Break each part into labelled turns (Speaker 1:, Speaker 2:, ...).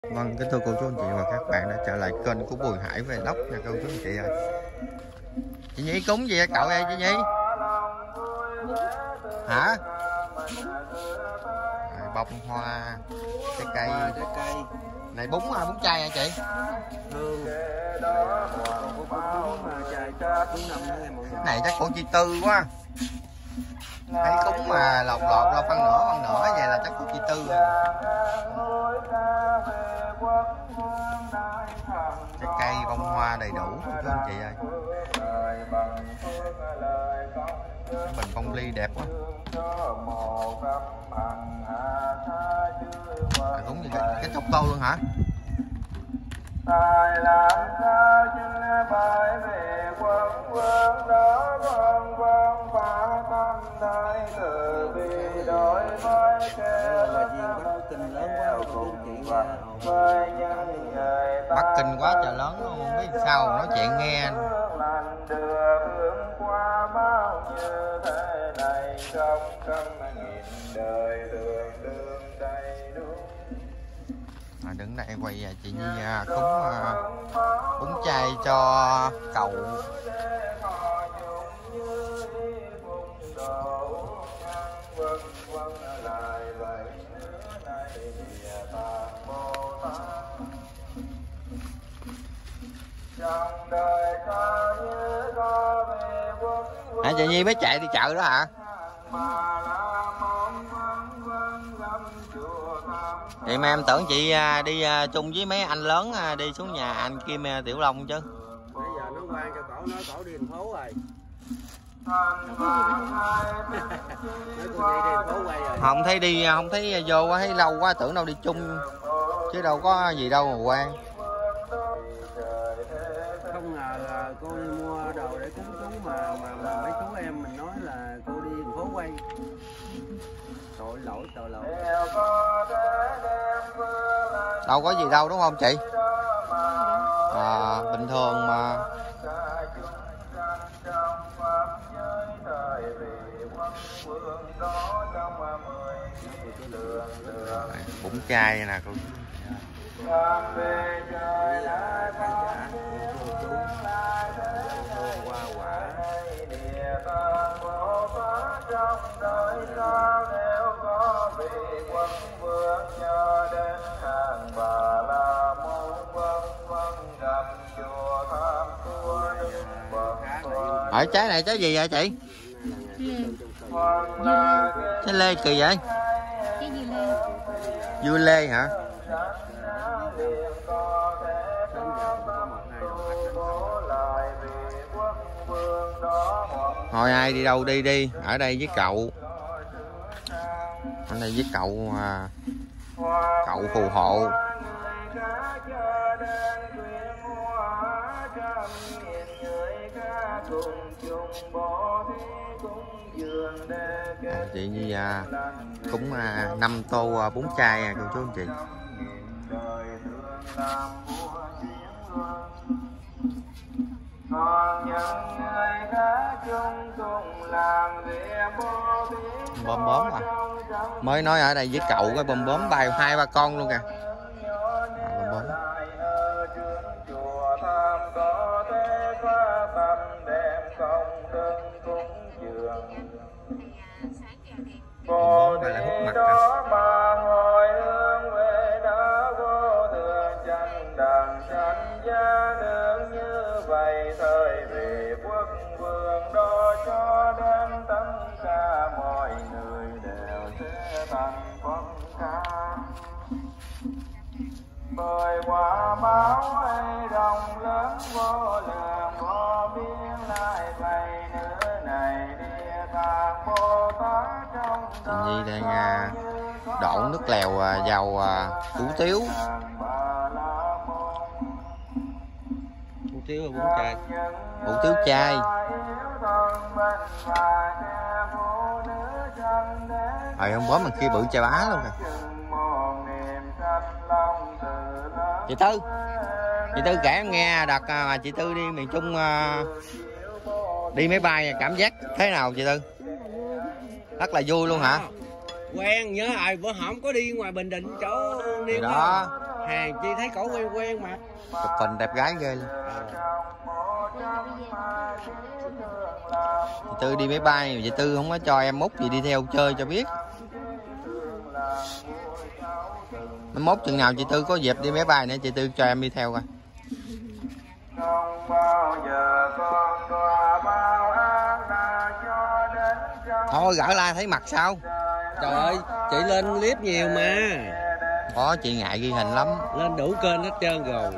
Speaker 1: Vâng, kính thưa cô chú anh chị và các bạn đã trở lại kênh của Bùi Hải Vlog nha cô chú anh chị ơi. Chị Nhi cúng gì vậy cậu ơi chị Nhi? Hả? Bông hoa, trái cây. Này bún hả? Bún chay hả chị?
Speaker 2: Hương.
Speaker 1: Cái này chắc của chị Tư quá. Thấy cúng mà lọt ra phân nửa vậy là chắc của chị Tư rồi. Trái cây bông hoa đầy đủ cô chú anh chị ơi. Cái bình phong ly đẹp quá. Cúng gì cái chốc tô luôn hả?
Speaker 3: Tài làm sao chính phải về quân vương đó quân phá tâm đại từ bi đối với kẻ
Speaker 1: Bắc Kinh quá trời lớn luôn, không biết sao nói chuyện nghe.
Speaker 3: Qua bao nhiêu thế này trong trăm nghìn đời đường đương đầy đủ.
Speaker 1: Đứng đây quay chị Nhi cúng bún chay cho cậu. Hả chị Nhi mới chạy đi chợ đó hả? Vậy mà em tưởng chị đi chung với mấy anh lớn đi xuống nhà anh Kim Tiểu Long chứ.
Speaker 2: Bây giờ nó quan cho cổ đi thành phố rồi.
Speaker 1: Không thấy đi, không thấy vô quá, thấy lâu quá tưởng đâu đi chung chứ đâu có gì đâu mà quan.
Speaker 2: Không ngờ cô đi mua đồ để cúng chú mà mấy chú em mình nói là cô đi thành phố quay. Tội lỗi.
Speaker 1: Đâu có gì đâu đúng không chị? Bình thường mà. Bún chay nè cô. Ở trái này trái gì vậy chị? Trái lê kỳ vậy?
Speaker 4: Cái dưa lê.
Speaker 1: Dưa lê hả? Thôi ai đi đâu đi, ở đây với cậu. Ở đây với cậu cậu phù hộ. Chị Nhi cúng 5 tô bún chay cô chú anh chị. Bom bóm mới nói ở đây với cậu cái bom bóm bay 2-3 con luôn kìa. Bom bóm. Bom bóm lại hút mặt kìa.
Speaker 3: Bởi quả báo ấy rộng lớn vô lượng vô biên lại vậy nữa này địa tạng Bồ Tát trong
Speaker 1: Chị Nhi đang đổ nước lèo vào hủ tiếu. Hủ tiếu và bún chay. Hủ tiếu chay. Ông bóm mình kia bự chà bá luôn kìa. Chị Tư kể em nghe đợt mà chị Tư đi miền Trung đi máy bay cảm giác thế nào chị Tư? Rất là vui luôn hả?
Speaker 2: Quen nhớ rồi bữa hổm có đi ngoài Bình Định chỗ
Speaker 1: đó
Speaker 2: Hàng chi thấy cổ quen quen mà.
Speaker 1: Chụp hình đẹp gái ghê luôn. Chị Tư đi máy bay, chị Tư không có cho em múc gì đi theo chơi cho biết. Mai mốt chừng nào chị Tư có dịp đi máy bay nữa chị Tư cho em đi theo coi. Thôi gỡ la thấy mặt sao?
Speaker 2: Trời ơi, chị lên clip nhiều mà.
Speaker 1: Có, chị ngại ghi hình lắm.
Speaker 2: Lên đủ kênh hết trơn rồi.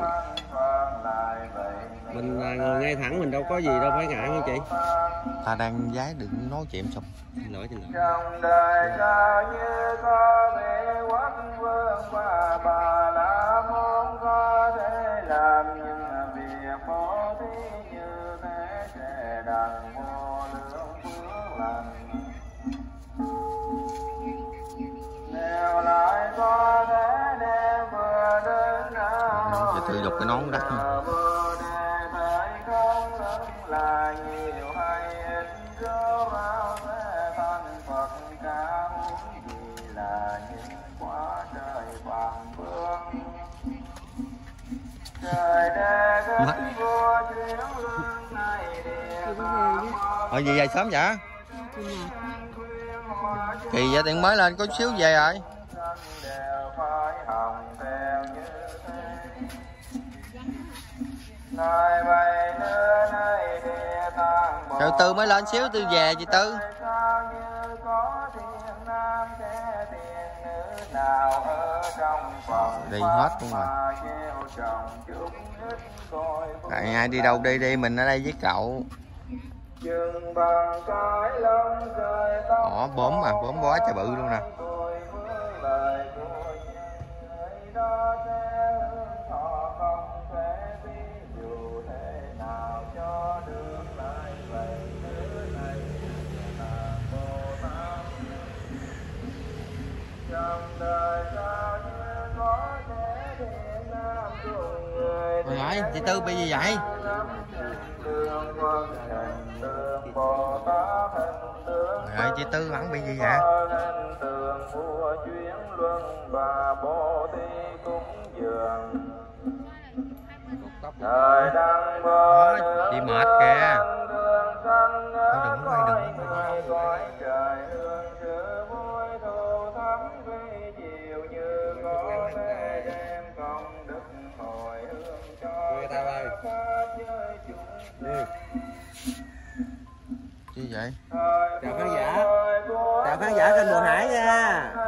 Speaker 2: Mình là người ngay thẳng, mình đâu có gì đâu phải ngại không chị?
Speaker 1: Ta đang giái đừng nói chuyện xong.
Speaker 2: Xin lỗi.
Speaker 3: Trong đời sao như có vị quốc vương và bà la môn có thể làm những việc bố thí như thế sẽ đặng vô lượng phước lành. Nếu lại có thể đem vừa đến nào
Speaker 1: Chị Tư dục cái nón đắt không?
Speaker 3: là nhiều hay ít rớt vào thế thân Phật ca huống gì là những quả trời vàng vương. Trời đê đất vua chuyển lương này địa
Speaker 1: Hỏi gì về sớm vậy? Kỳ vậy tiện mới lên có xíu về rồi.
Speaker 3: đều phải hồng theo như thế. Này vậy nữa này địa tạng
Speaker 1: Rồi Tư mới lên xíu Tư về chị Tư.
Speaker 3: sao như có thiên nam thế tiền nữ nào ở trong phòng
Speaker 1: Đi hết luôn rồi.
Speaker 3: gieo trồng chút ít coi
Speaker 1: Ai đi đâu đi đi, mình ở đây với cậu.
Speaker 3: chừng bằng cái lông rơi tóc
Speaker 1: Bốm mà, bốm bó trời bự luôn nè.
Speaker 3: vui với lời của người đó sẽ hương thọ không thể ví dụ thế nào cho được lại vậy thứ này là Bồ Tát. Trong đời sao như có thể thiện nam dùng người
Speaker 1: Rồi lại, chị Tư bị gì vậy?
Speaker 3: đường quân hình tượng Bồ Tát hình tượng
Speaker 1: Rồi chị Tư vẫn bị gì vậy?
Speaker 3: hình tượng vua chuyến luân và bồ tát cúng dường. Thời đăng bờ
Speaker 1: Chị mệt kìa.
Speaker 3: Thôi đừng quay gọi trời hương sự vui thu thắm vi chiều như có thể đem công đức hồi hương cho pháp giới chúng.
Speaker 1: Chi vậy?
Speaker 2: Chào khán giả kênh Bồ Hải nha.